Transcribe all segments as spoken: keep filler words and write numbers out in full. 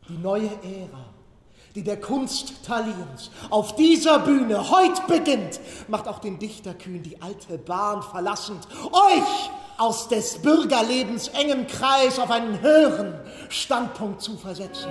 Die neue Ära, die der Kunst Thalions auf dieser Bühne heut beginnt, macht auch den Dichter kühn, die alte Bahn verlassend, euch aus des Bürgerlebens engem Kreis auf einen höheren Standpunkt zu versetzen.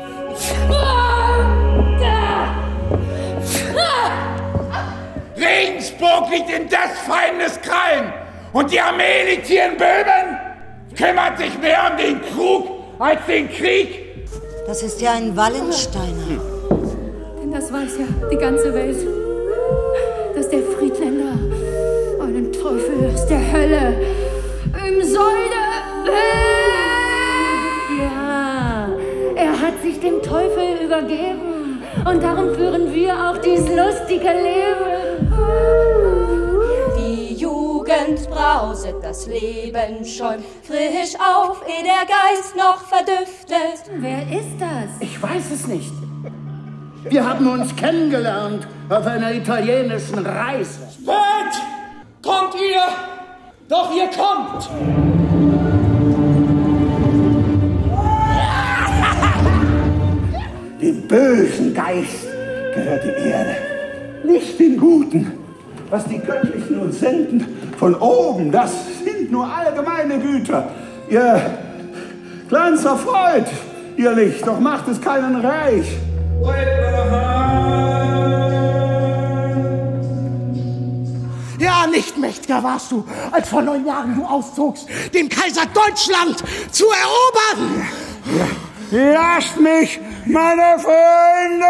Regensburg liegt in des Feindes Krallen und die Armee liegt hier in Böhmen, kümmert sich mehr um den Krug als den Krieg. Das ist ja ein Wallensteiner. Denn das weiß ja die ganze Welt, dass der Friedländer einen Teufel aus der Hölle im Säule. Ja, er hat sich dem Teufel übergeben und darum führen wir auch dieses lustige Leben. Die Jugend brauset, das Leben schäumt frisch auf, ehe der Geist noch verdüftet. Wer ist das? Ich weiß es nicht. Wir haben uns kennengelernt auf einer italienischen Reise. Spät! Kommt ihr! Doch ihr kommt! Dem bösen Geist gehört die Erde, nicht den Guten. Was die Göttlichen uns senden von oben, das sind nur allgemeine Güter. Ihr kleinster Freud, ihr Licht, doch macht es keinen reich. Ja, nicht mächtiger warst du, als vor neun Jahren du auszogst, den Kaiser Deutschland zu erobern! Lasst mich, meine Freunde!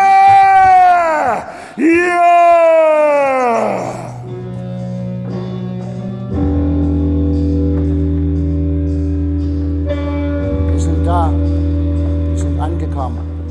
Ja! Wir sind da. Wir sind angekommen.